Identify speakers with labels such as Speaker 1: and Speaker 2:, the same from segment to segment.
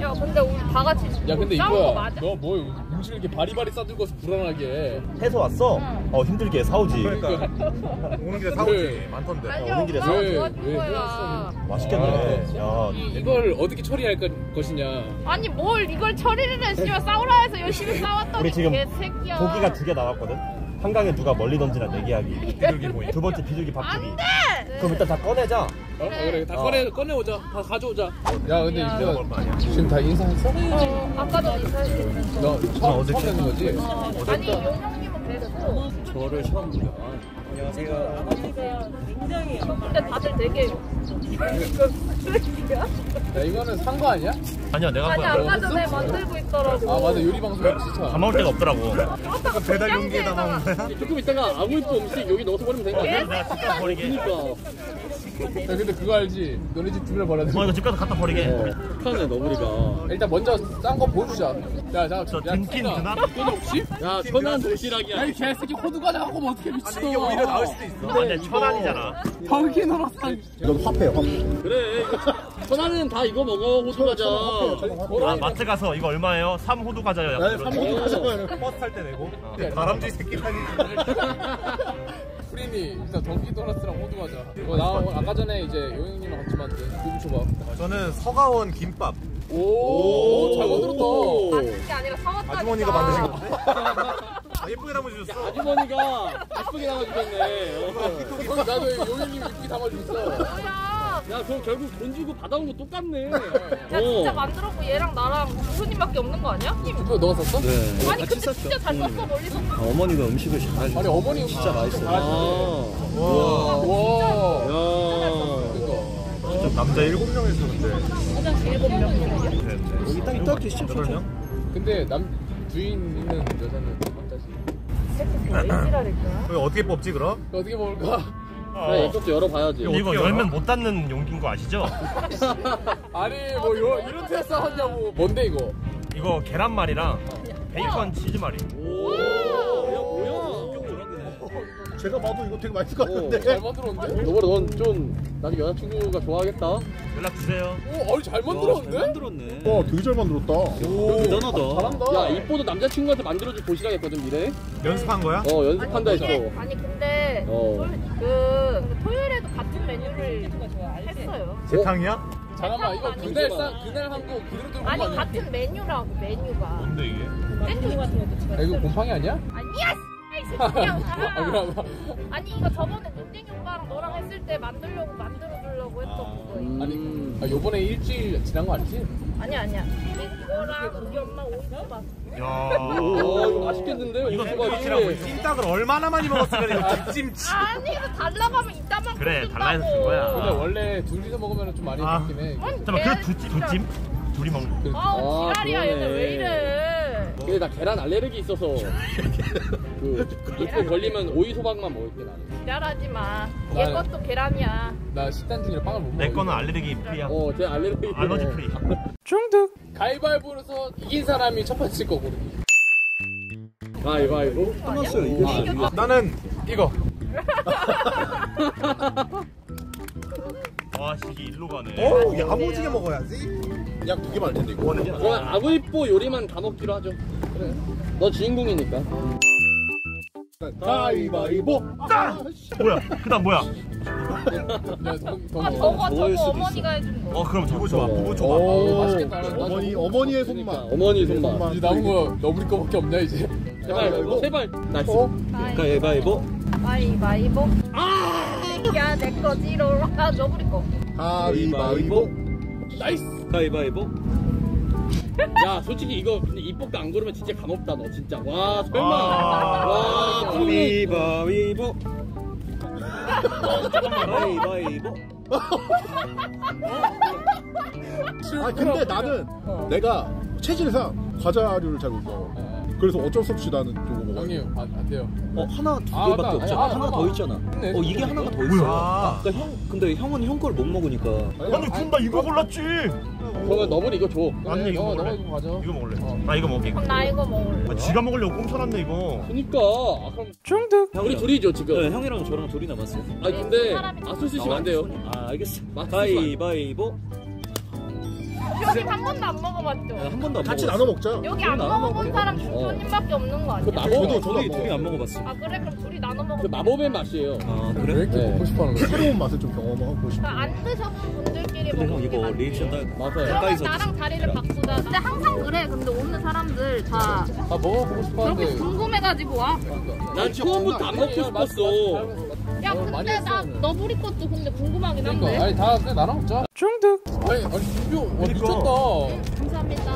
Speaker 1: 야 근데 우리 다 같이
Speaker 2: 야 근데
Speaker 1: 싸운 거
Speaker 2: 이거야
Speaker 1: 맞아?
Speaker 2: 너 뭐 음식을 이렇게 바리바리 싸들고 불안하게
Speaker 3: 해서 왔어? 힘들게 사오지.
Speaker 4: 그러니까 오는 길에 사오지. 많던데.
Speaker 1: 아니야
Speaker 3: 오는 길에
Speaker 1: 엄마가
Speaker 2: 왜
Speaker 1: 도와줄 거야.
Speaker 2: 해왔어?
Speaker 3: 맛있겠네. 야,
Speaker 2: 이걸 어떻게 처리할 것이냐.
Speaker 1: 아니 뭘 이걸 처리를 해. 씨발 싸우라 해서 열심히 싸웠더니
Speaker 3: 우리 지금
Speaker 1: 개새끼야.
Speaker 3: 고기가 2개 나왔거든? 한강에 누가 멀리 던지나 내기하기.
Speaker 4: 비둘기 모임.
Speaker 3: 두 번째 비둘기 밥주기.
Speaker 1: 안돼.
Speaker 3: 그럼 일단 다 꺼내자.
Speaker 2: 그래 다 꺼내오자. 다 가져오자. 야 근데
Speaker 1: 야.
Speaker 2: 이거 지금 다 인사했어?
Speaker 1: 아까 전에 인사했겠는데.
Speaker 2: 너 처음 뵙는 거지?
Speaker 1: 아니 용영님은 뵀고.
Speaker 5: 저를 처음 보냐. 안녕하세요.
Speaker 1: 굉장히 근데 다들 되게 이거 쓰레기야?
Speaker 2: 야 이거는 산 거 아니야?
Speaker 3: 아니야, 내가
Speaker 1: 아니
Speaker 3: 한 거야.
Speaker 1: 아까 전에 만들고 있더라고.
Speaker 2: 아 맞아 요리 방송 진짜.
Speaker 3: 다 먹을 데가 없더라고.
Speaker 4: 배달 용기에다 넣은 거야?
Speaker 5: 조금 있다가 아구이뽀 음식 여기 넣어서 버리면 되는 거 아니야?
Speaker 3: 내가 집 가서 버리게.
Speaker 5: 그니까.
Speaker 2: 야 근데 그거 알지? 너네 집 주변에 버려야 돼.
Speaker 3: 이거 집 가서 갖다 버리게.
Speaker 5: 편해 너구리가.
Speaker 2: 일단 먼저 싼 거 보여주자. 야 잠깐
Speaker 3: 저 등긴 드나?
Speaker 2: 돈 없지?
Speaker 5: 야 천안 도시락이야.
Speaker 2: 야이 개새끼 호두 과자 갖고 오면 어떻게 미친놈아.
Speaker 4: 이게 오히려 나을 수도 있어.
Speaker 3: 근데 천안이잖아.
Speaker 2: 던킨으로 산.
Speaker 4: 이건 화폐, 화폐.
Speaker 5: 그래. 천안은 다 이거 먹어 호두 과자.
Speaker 3: 아, 마트 가서 이거 얼마예요? 3호두 과자요.
Speaker 4: 네, 3호도 가져가요. 버스 탈 때 내고. 다람쥐 새끼라니.
Speaker 2: 프리니 일단 던킨 도너스랑 호두 과자. 나 아까 전에 이제 요영님이랑 같이 만든 고기초밥.
Speaker 4: 저는 서가원 김밥.
Speaker 2: 잘 만들었다.
Speaker 1: 만든 게 아니라 사왔다니까.
Speaker 4: 아주머니가 만드신 건데? 아, 예쁘게 담아주셨어.
Speaker 5: 아주머니가 예쁘게 담아주셨네.
Speaker 2: 나도 요영님이 이쁘게 담아줬어.
Speaker 1: 뭐야?
Speaker 5: 야 그럼 결국 돈 주고 받아온 거 똑같네.
Speaker 1: 야 진짜 만들었고 얘랑 나랑 교수님밖에 없는 거 아니야?
Speaker 2: 이거 너가 썼어?
Speaker 5: 네.
Speaker 1: 아니 근데 진짜 잘 썼어 멀리서.
Speaker 5: 어머니가 음식을 잘해줘.
Speaker 2: 아니 어머니 진짜 맛있어.
Speaker 5: 와.
Speaker 2: 와.
Speaker 5: 야.
Speaker 4: 진짜 남자 7명이 쓰는데.
Speaker 1: 화장실 7명.
Speaker 5: 여기 딱 진짜
Speaker 4: 8명?
Speaker 2: 근데 주인 있는 여자는 남자지.
Speaker 1: 왜 지랄일 거야?
Speaker 4: 그럼 어떻게 뽑지, 그럼?
Speaker 2: 어떻게 먹을까?
Speaker 5: 그래 이것도 열어봐야지.
Speaker 3: 이거 열면 못 닫는 용기인 거 아시죠?
Speaker 2: 아니 뭐 이런 테스트 하냐고. 뭔데 이거?
Speaker 3: 이거 계란말이랑 베이컨 치즈말이.
Speaker 5: 오. 야 뭐야?
Speaker 4: 제가 봐도 이거 되게 맛있을 것 같은데.
Speaker 2: 잘 만들었는데?
Speaker 5: 너보다 넌좀 나중에 여자친구가 좋아하겠다.
Speaker 3: 연락 주세요.
Speaker 2: 오, 잘 만들었는데?
Speaker 5: 만들었네.
Speaker 4: 와, 되게 잘 만들었다.
Speaker 2: 오,
Speaker 5: 대단하다.
Speaker 2: 잘한다.
Speaker 5: 야 이뽀도 남자친구한테 만들어줄 도시락했거든 미래.
Speaker 4: 연습한 거야?
Speaker 5: 연습한다 했어.
Speaker 1: 아니 근데 그 토요일에도 같은 메뉴를 했어요.
Speaker 4: 재탕이야?
Speaker 2: 잠깐만 이거 그날 한 거 그대로 들고
Speaker 1: 아니
Speaker 2: 거 아니야?
Speaker 1: 같은 메뉴라고 메뉴가.
Speaker 4: 뭔데, 이게?
Speaker 1: 샌드위치 같은 것도.
Speaker 2: 야, 이거 곰팡이 아니야?
Speaker 1: 아니야. 이 새끼야.
Speaker 2: 그럼
Speaker 1: 아니 이거 저번에 눈땡이 오빠랑 너랑 했을 때 만들려고 만들어주려고 했던 그거.
Speaker 2: 아니 요번에 일주일 지난 거 아니지?
Speaker 1: 아니야. 이거랑 우리 엄마 오이소박.
Speaker 3: 야.
Speaker 5: 오 이거 맛있겠는데?
Speaker 3: 이거
Speaker 5: 오이소박이.
Speaker 3: 찜닭이라고
Speaker 4: 찜닭을 얼마나 많이 먹었으면 이거 찜찜치.
Speaker 1: 아니 이거 달라가면 이따만
Speaker 3: 그래, 달라해서 준 거야.
Speaker 2: 근데 원래 둘이서 먹으면 좀 많이 먹긴 해.
Speaker 3: 잠깐만, 그 두 찜? 둘이 먹는 거.
Speaker 1: 아 지랄이야 얘네
Speaker 5: 그러네.
Speaker 1: 왜 이래.
Speaker 5: 근데 나 계란 알레르기 있어서 이거 걸리면 오이소박만 먹을게 나는.
Speaker 1: 지랄하지 마. 얘
Speaker 2: 나는-
Speaker 1: 것도 계란이야.
Speaker 2: 나 식단 중이라 빵을 못 먹어.
Speaker 3: 내 거는 알레르기 프리야.
Speaker 5: 제 알레르기
Speaker 3: 알러지 프리.
Speaker 2: 가위바위보로서 이긴 사람이 첫 번째 거 고르기.
Speaker 5: 가위바위보. 끝났어요 이겼어요.
Speaker 4: 나는 이거.
Speaker 3: 와, 시기 일로 가네.
Speaker 4: 오, 야무지게 먹어야지. 약 2개 많을 텐데, 이거.
Speaker 5: 그럼 아구이뽀 요리만 다 먹기로 하죠. 그래. 너 주인공이니까.
Speaker 4: 가위바위보.
Speaker 3: 뭐야? 그다음 뭐야?
Speaker 1: 아 저거 어머니가 해준 거.
Speaker 3: 그럼 저거 좋아.
Speaker 4: 부부 조합.
Speaker 2: 오, 맛있겠다.
Speaker 4: 어머니의
Speaker 5: 그러니까
Speaker 4: 손맛.
Speaker 5: 어머니 손맛.
Speaker 2: 이제 남은 거 너구리 거밖에 없냐 이제.
Speaker 5: 제발. 나이스.
Speaker 1: 가위바위보. 가위바위보. 야 내 거지로. 아 너구리 거.
Speaker 4: 가위바위보.
Speaker 2: 나이스.
Speaker 5: 가위바위보. 야 솔직히 이거 근데 입법도 안 고르면 진짜 감없다 너 진짜. 와 설마. 와
Speaker 6: 가위바위보. 가위바위보.
Speaker 4: 아, 근데 나는 내가 체질상 과자류를 잘 못 먹어. 그래서 어쩔 수 없이 나는 저거 먹어.
Speaker 2: 형님 안 돼요.
Speaker 6: 하나 두
Speaker 2: 아,
Speaker 6: 개밖에
Speaker 2: 맞다.
Speaker 6: 없잖아.
Speaker 2: 아니,
Speaker 6: 하나 더 있잖아.
Speaker 2: 있네.
Speaker 6: 이게 하나가 더
Speaker 3: 뭐야?
Speaker 6: 있어. 그러니까 근데 형은 형 걸 못 먹으니까.
Speaker 3: 아니, 그럼 나 이거 골랐지.
Speaker 5: 그러면 너블 이거 줘.
Speaker 3: 아니, 이거
Speaker 2: 너가
Speaker 3: 먹을래.
Speaker 2: 이거 가져.
Speaker 3: 이거 먹을래. 나 이거 먹게.
Speaker 1: 그럼 나 이거 먹을래.
Speaker 3: 지가 먹으려고 꽁쳐놨네 이거.
Speaker 5: 그니까 그럼 우리 둘이죠 지금.
Speaker 6: 네, 형이랑 저랑 둘이 남았어요.
Speaker 5: 아니 근데 아술 쓰시면 안 돼요.
Speaker 6: 아 알겠어.
Speaker 5: 맛
Speaker 6: 가위바위보.
Speaker 1: 여기 한 번도 안 먹어봤죠?
Speaker 6: 한 번도 안
Speaker 4: 같이
Speaker 6: 먹어봤어.
Speaker 4: 나눠 먹자.
Speaker 1: 여기 안 먹어본 사람 준표님밖에 없는 거 아니야?
Speaker 6: 둘이 안 먹어봤어.
Speaker 1: 아 그래? 그럼 둘이 나눠
Speaker 5: 그
Speaker 1: 먹어.
Speaker 5: 마법의 맛이에요.
Speaker 6: 아
Speaker 4: 왜
Speaker 6: 그래?
Speaker 4: 이렇게
Speaker 5: 네.
Speaker 4: 먹고 싶어하는 거야? 새로운 맛을 좀 경험하고 싶어.
Speaker 1: 그러니까 안 드셔본 분들끼리
Speaker 6: 근데 형
Speaker 1: 먹는 게
Speaker 6: 이거
Speaker 1: 맞지.
Speaker 6: 리액션 딱
Speaker 5: 맞아요.
Speaker 1: 그러면
Speaker 6: 가까이서
Speaker 1: 나랑 자리를 바꾸자. 근데 항상 그래. 근데 오는 사람들 다
Speaker 2: 아 먹어보고 싶었는데.
Speaker 1: 그렇게 궁금해가지고 와.
Speaker 5: 난 처음부터 안 먹고 싶었어.
Speaker 1: 야 근데 나 너구리 것도 근데 궁금하긴 한데.
Speaker 2: 그러니까 아니 다 그냥 나눠 먹자. 중득. 아니 준표 와 미쳤다.
Speaker 1: 감사합니다.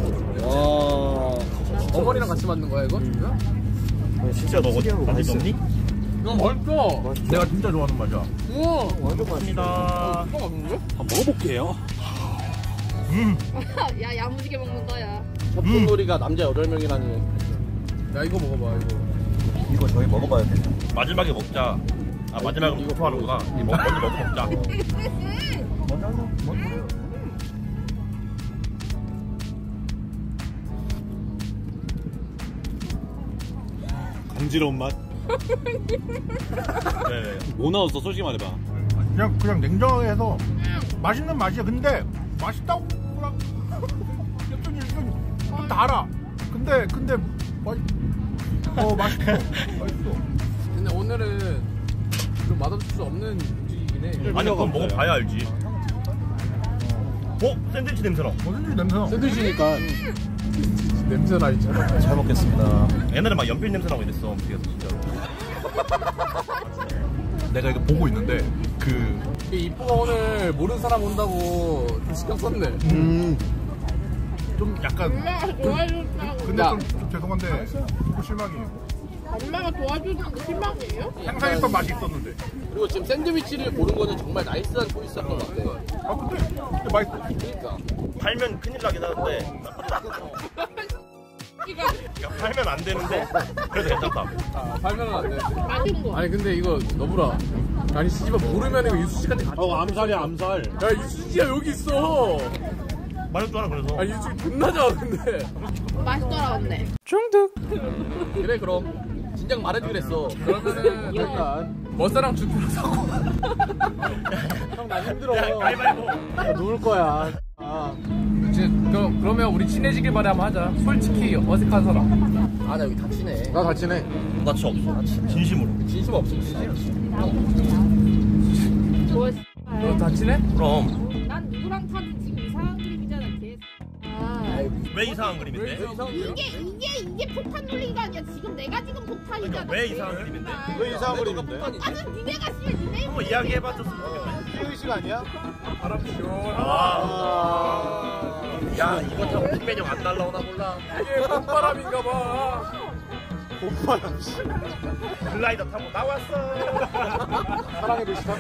Speaker 6: 와
Speaker 2: 어머니랑 같이 만든 거야 이거? 준표야?
Speaker 3: 진짜 너 어디 맛있니?
Speaker 2: 이거 맛있어.
Speaker 3: 내가 진짜 좋아하는 맛이야.
Speaker 2: 우와.
Speaker 3: 맞습니다.
Speaker 2: 이거 맛있는데?
Speaker 6: 한번 먹어볼게요.
Speaker 1: 야 야무지게 먹는 거야.
Speaker 5: 협동놀이가 남자 8명이라니.
Speaker 2: 야 이거 먹어봐 이거.
Speaker 6: 이거 저희 먹어봐야 돼.
Speaker 3: 마지막에 먹자. 아 마지막에 이거 토하는구나. 먼저 먹고 먹자.
Speaker 6: 간지러운 맛.
Speaker 3: 네.
Speaker 6: 뭐 나왔어? 솔직히 말해봐.
Speaker 4: 그냥 냉정하게 해서 맛있는 맛이야. 근데 맛있다고 뭐라 좀 달아. 근데 맛있어. 맛있어.
Speaker 2: 근데 오늘은 좀 맛없을 수 없는 음식이긴 해.
Speaker 3: 아니 그건 먹어봐야 알지. 샌드위치 냄새나.
Speaker 4: 뭐든지 냄새나.
Speaker 2: 샌드위치니까 냄새나 있잖아.
Speaker 6: 잘 먹겠습니다.
Speaker 3: 옛날에 막 연필 냄새 나고 이랬어. 음식에서 진짜로.
Speaker 4: 내가 이거 보고 있는데
Speaker 2: 이 이뻐가 오늘 모르는 사람 온다고 신경 썼네.
Speaker 4: 좀 약간
Speaker 1: 엄마가 도와줬다고.
Speaker 4: 근데
Speaker 2: 야.
Speaker 4: 좀 죄송한데 좀 실망이에요.
Speaker 1: 엄마가 도와주는 게 실망이에요?
Speaker 4: 상상했던 맛이 있었는데.
Speaker 5: 그리고 지금 샌드위치를 고른 거는 정말 나이스한 초이스였던 것 같아.
Speaker 4: 아 근데 맛있어.
Speaker 5: 그러니까.
Speaker 3: 팔면 큰일 나긴 하는데. 그러니까 팔면 안 되는데 그래도 괜찮다.
Speaker 2: 팔면은 안 돼.
Speaker 1: 맛있는 거.
Speaker 2: 아니 근데 이거 너브라. 아니 씨발 모르면 이거 유수 씨한테 같이.
Speaker 6: 암살이야 암살.
Speaker 2: 야 유수 씨야 여기 있어.
Speaker 3: 맛있잖아 그래서.
Speaker 2: 아 유수 씨 존나 잘하는데.
Speaker 1: 맛있더라 근데.
Speaker 2: 중득.
Speaker 5: 그래 그럼. 진작 말해도 그랬어.
Speaker 2: 그러면은 일단 머싸랑 준표랑 사고. 형 나 힘들어.
Speaker 3: 가위바위보.
Speaker 2: 누울 거야. 그러면 우리 친해지길 바래 한번 하자. 솔직히 어색한 사람.
Speaker 5: 아 나 여기 다치네.
Speaker 2: 나 다 친해.
Speaker 3: 나 진짜 없어. 진심으로.
Speaker 5: 진심 없으면 진심.
Speaker 1: 뭐
Speaker 2: 너 다 친해?
Speaker 3: 그럼
Speaker 1: 난 누구랑 타든 지금 이상한 그림이잖아 개.
Speaker 3: 왜 이상한 그림인데?
Speaker 1: 이게 폭탄 놀리기가 아니야. 지금 내가 지금 폭탄이잖아.
Speaker 3: 그러니까 왜 이상한 그림인데?
Speaker 4: 왜 이상한 그림인데?
Speaker 1: 아니 니네가 씨니네
Speaker 3: 한번 이야기해봤었으면 좋겠네.
Speaker 4: 희의식 아니야?
Speaker 2: 바람 시원.
Speaker 3: 야 이거 참 백면역 안 날라오나 몰라.
Speaker 2: 이게 봄바람인가 봐.
Speaker 4: 봄바람.
Speaker 3: 글라이더 타고 나왔어.
Speaker 2: 사랑의 도시 타고.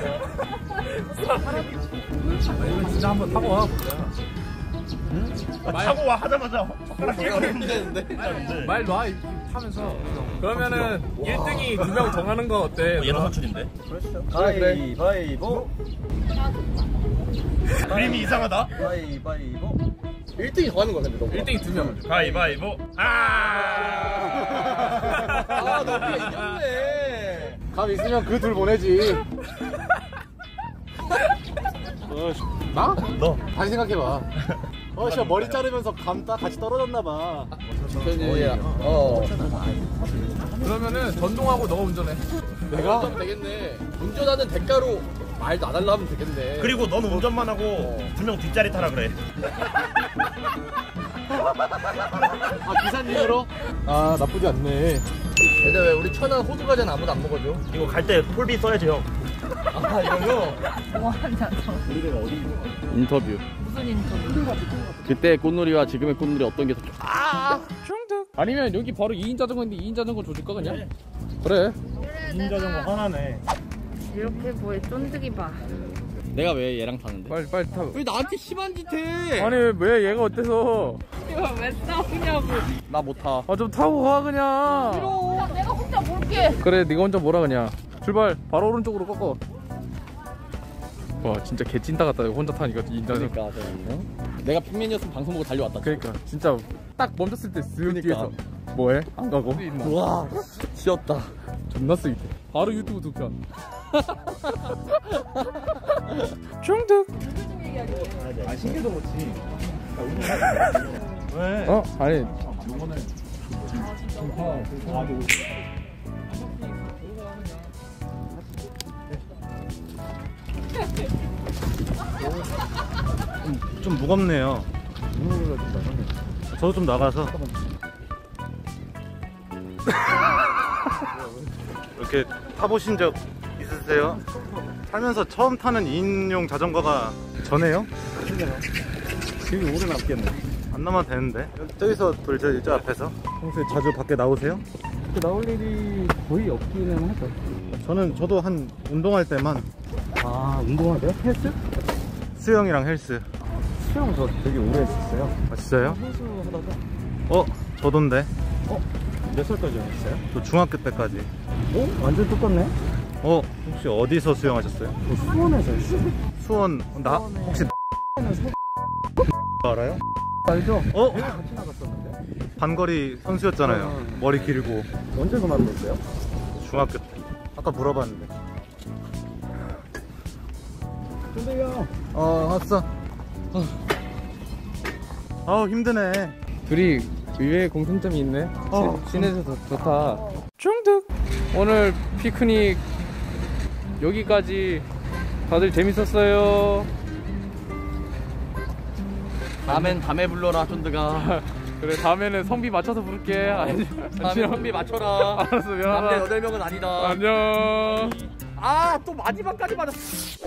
Speaker 2: 이거 진짜 한번 타고 와 보자.
Speaker 3: 타고 와 하자마자 젓가락 깨버리는데.
Speaker 2: 말 놔 타면서. 그러면은 1등이 2명 정하는 거 어때?
Speaker 3: 얘는 선출인데.
Speaker 6: 가위바위보.
Speaker 3: 그림이 이상하다.
Speaker 6: 가위바위보.
Speaker 5: 1등이 더 하는 거야 근데 너.
Speaker 2: 1등이 2명.
Speaker 3: 가위바위보.
Speaker 5: 아 너가 이겼네.
Speaker 2: 감 있으면 그 둘 보내지. 나?
Speaker 3: 너.
Speaker 2: 다시 생각해봐. 진짜 머리 자르면서 감 같이 떨어졌나봐.
Speaker 5: 편이야.
Speaker 2: 그러면은 전동하고 너가 운전해.
Speaker 5: 내가? 하면 되겠네. 운전하는 대가로 말도 안 하려 하면 되겠네.
Speaker 3: 그리고 너는 운전만 하고 2명 뒷자리 타라 그래.
Speaker 2: 기사님으로? 나쁘지 않네.
Speaker 5: 근데 왜 우리 천안 호두 과자는 아무도 안 먹어줘?
Speaker 3: 이거 갈 때 톨비 써야지 형.
Speaker 5: 아 이거요?
Speaker 1: 뭐 하냐 너.
Speaker 5: 인터뷰.
Speaker 1: 무슨 인터뷰?
Speaker 5: 그때의 꽃놀이와 지금의 꽃놀이 어떤 게 더?
Speaker 2: 중득. 아니면 여기 바로 2인 자전거인데 2인 자전거 조질까 그냥? 그래.
Speaker 3: 인자전거 하나네.
Speaker 1: 이렇게 뭐해 쫀득이 봐.
Speaker 5: 내가 왜 얘랑 타는데?
Speaker 2: 빨리 타.
Speaker 5: 왜 나한테 심한 짓 해?
Speaker 2: 아니 왜 얘가 어때서?
Speaker 1: 이거 왜 싸우냐고.
Speaker 5: 나 못 타.
Speaker 2: 좀 타고 가 그냥.
Speaker 1: 싫어. 내가 혼자 몰게.
Speaker 2: 그래 네가 혼자 몰아 그냥. 출발. 바로 오른쪽으로 꺾어. 와 진짜 개 찐따 같다. 혼자 타니까 2인 자전거.
Speaker 5: 그러니까 내가 팬맨이었으면 방송 보고 달려왔다.
Speaker 2: 그러니까 진짜 딱 멈췄을 때 쓱
Speaker 5: 그러니까.
Speaker 2: 뒤에서 뭐해? 안 가고?
Speaker 5: 와 지었다.
Speaker 2: 존나 스윗해. 바로 유튜브 2편. 중득.
Speaker 4: 아 신경도 못 치.
Speaker 3: 왜?
Speaker 2: 어? 아니
Speaker 3: 좀 무겁네요. 저도 좀 나가서. 이렇게 타보신 적 있으세요? 살면서 처음 타는 2인용 자전거가 저네요?
Speaker 6: 되게 오래 남겠네.
Speaker 3: 안 남아도 되는데. 저기서 돌죠, 저 앞에서. 평소에 자주 밖에 나오세요?
Speaker 6: 나올 일이 거의 없기는 하죠.
Speaker 3: 저도 한 운동할 때만.
Speaker 6: 아, 운동하세요? 헬스?
Speaker 3: 수영이랑 헬스.
Speaker 6: 수영 저 되게 오래 했었어요.
Speaker 3: 아 진짜요?
Speaker 6: 선수 하다가.
Speaker 3: 저던데.
Speaker 6: 몇 살까지 하셨어요?
Speaker 3: 저 중학교 때까지.
Speaker 6: 완전 똑같네?
Speaker 3: 혹시 어디서 수영하셨어요?
Speaker 6: 수원에서 했어요.
Speaker 3: 수원. 혹시 알아요?
Speaker 6: 알죠?
Speaker 3: 같이
Speaker 6: 나갔었는데.
Speaker 3: 반거리 선수였잖아요. 머리 길고.
Speaker 6: 언제 그만뒀어요?
Speaker 3: 중학교 때. 아까 물어봤는데.
Speaker 6: 근데요.
Speaker 3: 왔어. 아우 힘드네.
Speaker 2: 둘이 의외의 공통점이 있네. 친해서 좋다. 중득. 오늘 피크닉 여기까지. 다들 재밌었어요.
Speaker 5: 다음엔 밤에 불러라 쫀드가.
Speaker 2: 그래 다음에는 성비 맞춰서 부를게.
Speaker 5: 다음에 성비 맞춰라.
Speaker 2: 알았어 미안하다.
Speaker 5: 남자 8명은 아니다.
Speaker 2: 안녕.
Speaker 5: 아 또 마지막까지 맞았어.